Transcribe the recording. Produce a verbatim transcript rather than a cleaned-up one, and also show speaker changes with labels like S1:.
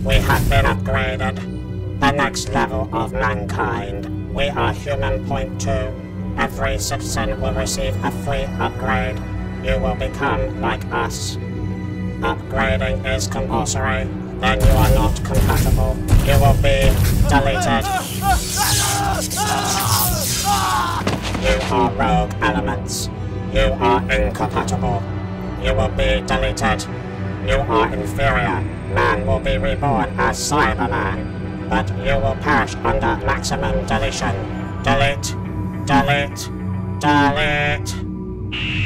S1: We have been upgraded. The next level of mankind. We are human point two. Every citizen will receive a free upgrade. You will become like us. Upgrading is compulsory. Then you are not compatible. You will be deleted. You are rogue elements. You are incompatible. You will be deleted. You are inferior. Man will be reborn as Cyberman. But you will perish under maximum deletion. Delete. Delete. Delete.